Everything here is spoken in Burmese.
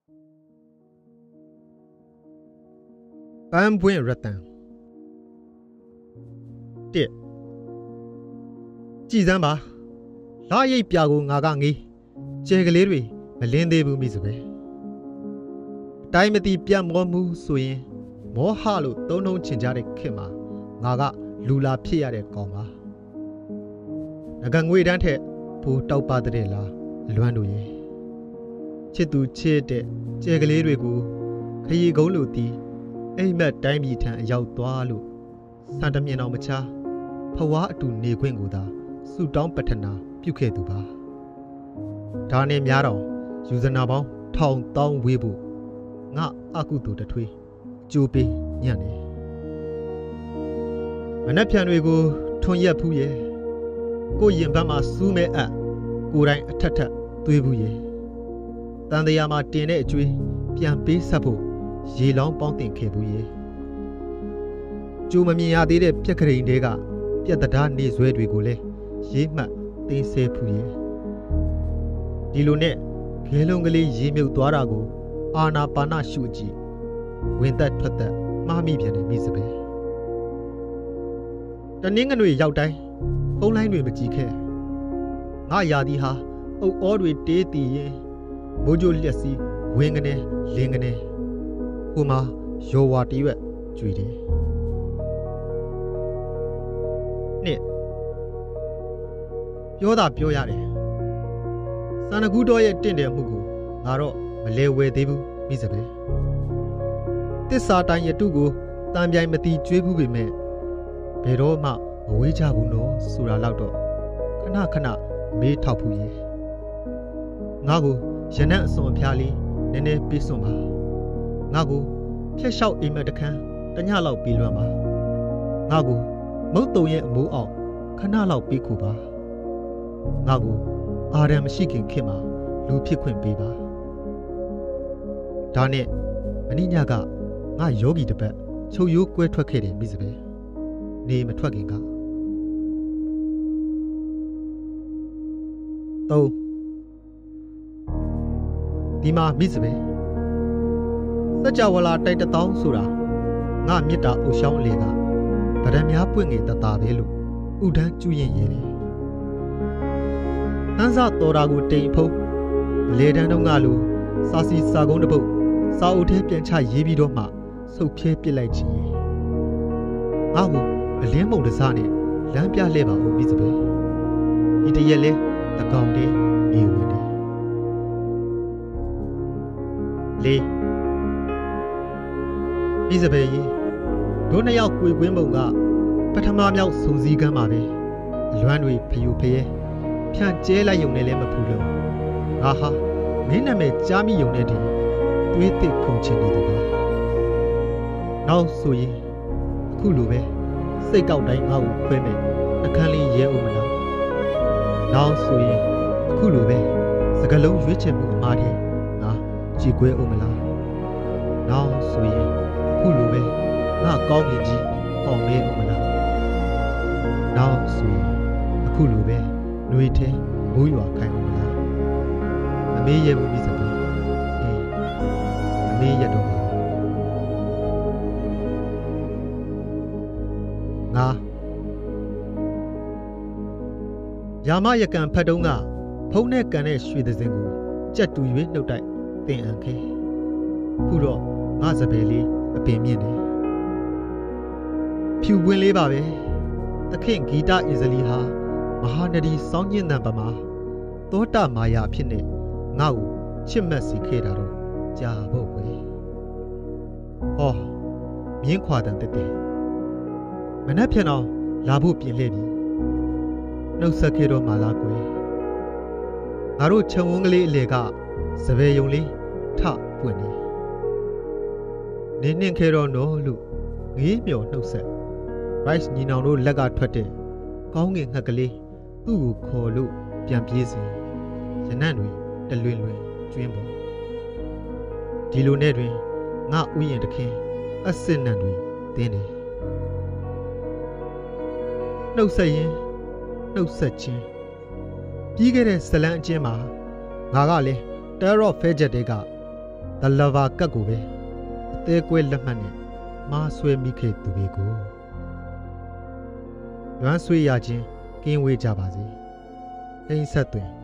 ပန်းပွင့်ရတန်1ကြည်စမ်းပါလာရိပ်ပြာကိုငါကငေးကျဲကလေးတွေမလင်းသေးဘူးမိစပဲအတိုင်းမသိပြတ်မောမှုဆိုရင်မောဟလို့သုံးနှုံးချင်ကြတဲ့ခင်မှာငါကလူလာဖြစ်ရတဲ့ကောင်ပါငကငွေတန်းထက်ဘူတောက်ပါတဲ့လားအလွမ်းတို့ရဲ့ချစ်သူချစ်တဲ့ကျဲကလေးတွေကိုခရီးကုန်းလို့တီးအိမ်မက်တိုင်းပြည်ထံအရောက်သွားလို့စံတမြင်အောင်မချဖဝါအတူနေခွင့်ကိုသာဆူတောင်းပတ္ထနာပြုခဲ့သူပါဒါနဲ့များတော့ယူဇနာပေါင်းထောင်တောင်းဝေးဖို့ငါအကုသိုလ်တထွေးကြိုးပေးညံ့နေမနှက်ဖြန်တွေကိုထွန်ရက်ဖူးရဲ့ကိုရင်ဘတ်မှာစူးမဲအပ်ကိုယ်တိုင်အထက်ထက်သွေးဘူးရဲ့တန်တရားမှာတင်တဲ့အကျွေးပြန်ပေးဆက်ဖို့ရေလောင်းပေါင်းတင်ခဲ့ဘူးရဲ့ကျိုးမမြင်ရသေးတဲ့ပြက်ကလေးတွေကပြက်တရားနေဆွဲတွေကိုလည်းရေးမှတ်သိမ်းဆဲဖူးရဲ့ဒီလိုနဲ့ခဲလုံးကလေးရေမြုပ်သွားတာကိုအာနာပါနရှုကြည့်ဝင်သက်ထွက်သက်မှားမိပြန်တယ်မိစပဲတနင်းငွေရောက်တိုင်းဖုံးလိုင်းတွေမကြည့်ခဲ့ငါယာဒီဟာအုပ်အောတွေတေးတည်ရင်မိုးကြိုလက်စီဝင်းကနေလင်းကနေဟိုမှာရောဝါတရွက်ကြွေတယ်နှစ်ပြောတာပြောရတယ်စန္ဒကူတော်ရဲ့တင့်တယ်မှုကိုငါတော့မလဲဝဲသေးဘူးမိစပဲတစ္ဆာတိုင်းရတုကိုတန်ပြိုင်မတီကျွေးဘူးပေမဲ့ဘယ်တော့မှမဝေးကြဘူးနော်ဆိုတာတော့ခဏခဏမေးထောက်ဖူးရဲ့ငါကိုရနက်အစွန်အဖျားလေးနည်းနည်းပေးစွန်ပါငါကိုဖျက်လျှောက်အိမ်မက်တခန်းတညလောက်ပြီးလွမ်းပါငါကိုမုတ်တုံရဲ့အမိုးအောင်ခဏလောက်ပြီးခုပါငါကိုအာရံမရှိခင်ခင်မှာလူဖြစ်ခွင့်ပေးပါဒါနဲ့မင်းညကငါယောဂီတပတ်ချုပ်ရိုးကွဲထွက်ခဲ့တယ်မိစပဲနေမထွက်ခင်က3ဒီမှာမိစပဲစကြဝဠာတိုက်တောင်းဆိုတာငါမြစ်တာအုပ်ရှောင်းအလေကဗရံများပွင့်ငယ်တသားပဲလို့ဥဒန်းကျူးရင်ရဲတယ်တန်းစားတော်တာကိုတိမ်ဖုံးလေတန်းတုံးကလိုစာစီစာကုန်းတစ်ပုတ်စာအုပ်ထဲပြန်ချရေးပြီးတော့မှဆုပ်ဖြဲပစ်လိုက်ခြင်းငါ့ကိုအလင်းမုံတစားနဲ့လမ်းပြလှဲ့ပါဦးပြီးစပဲဒီတရက်လဲအကောင်တည်းနေဝင်တယ်လေးပြီးစပဲကြီးတို့နှစ်ယောက်ကိုယ်ကွင်းပုံကပထမမြောက်စုံစည်းကမ်းပါပဲအလွမ်းတွေဖျူဖျဲဖြန့်ကျဲလိုက်ုံနဲ့လည်းမဖူးလို့ငါဟာမင်းနာမည်ကြားမိုံနဲ့တည်းတွေးသိခုန်ချင်နေသူပါနောက်ဆိုရင်အခုလိုပဲစိတ်ကောက်တိုင်းငါ့ကိုခွဲမဲ့နှကန်းလေးရဲဦးမလားနောက်ဆိုရင်အခုလိုပဲစကလုံးရွေးချယ်မှုအမှားတွေငါကြည်ကွဲဦးမလားနောက်ဆိုရင်အခုလိုပဲငါကောင်းကင်ကြီးအောင်မဲဦးမလားနောက်ဆိုရင်အခုလိုပဲနှွေထဲမိုးရွာခိုင်ဦးမလားအမေရဲ့ဘူးပြီးစပြီအမေရဲ့တော့ငါယာမရကန်ဖတ်တုံးကဖုံးနဲ့ကန်တဲ့ရွှေသစင်ကိုကြက်တူ၍နှုတ်တိုက်တင်အံခဲခုတော့ငါစပယ်လေးအပင်မြင့်တယ်ဖြူဝင်းလေးပါပဲသခင်ဂီတအစ္စလီဟာမဟာနဒီစောင်းညင်တန်ပမာသောတာမာယာဖြစ်နေငါ့ကိုချစ်မက်စီခဲ့တာတော့ကြာဖို့ပဲဟောမြင်းခွာတန်တက်တယ်မနှက်ဖြန်အောင်လာဖို့ပြင်လှည့်ပြီနှုတ်ဆက်ခဲ့တော့မှလားကွယ်ငါတို့ခြုံဝန်းကလေးအလေကစပယ်ယုံလေးထပွင့်နေနှင်းခဲတော့နော်လို့ငေးမြော်နှုတ်ဆက် rice ညီနောင်တို့လက်ကထွက်တဲ့ကောင်းငင်ငှက်ကလေးသူ့ကိုခေါ်လို့ပြန်ပြေးစဉ်ရနံ့တွေတလွင်လွင်ကျွင်းပေါ်ဒီလိုနဲ့တွင်ငါဥယျာဉ်တခင်အစစ်နံတွေတင်းတယ်နှုတ်ဆက်ရင်နှုတ်ဆက်ခြင်းပြီးခဲ့တဲ့ဇလန်းအချင်းမှာငါကလည်း Terror Fedget တွေကတလဘာကတ်ကိုပဲအသေးကွဲလက်မှတ်နဲ့မားဆွဲမိခဲ့သူတွေကိုလွမ်းဆွေးရခြင်းကင်းဝေးကြပါစေအိမ်ဆက်တွင်